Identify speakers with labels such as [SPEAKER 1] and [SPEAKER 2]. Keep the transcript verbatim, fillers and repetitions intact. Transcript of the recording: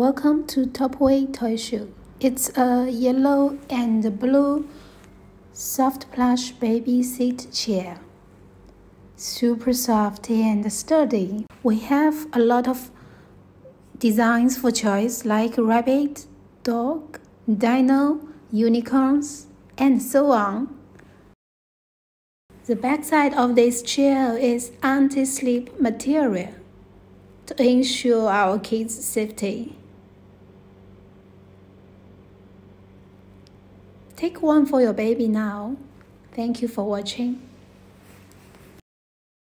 [SPEAKER 1] Welcome to Topway Toy Show. It's a yellow and blue soft plush baby seat chair. Super soft and sturdy. We have a lot of designs for choice like rabbit, dog, dino, unicorns, and so on. The backside of this chair is anti-slip material to ensure our kids' safety. Take one for your baby now. Thank you for watching.